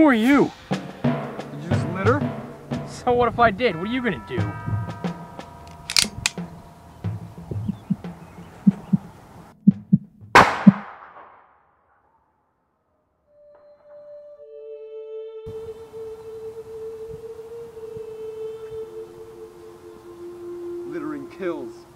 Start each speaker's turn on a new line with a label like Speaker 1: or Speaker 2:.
Speaker 1: Who are you?
Speaker 2: Did you just litter?
Speaker 1: So what if I did? What are you gonna do?
Speaker 2: Littering kills.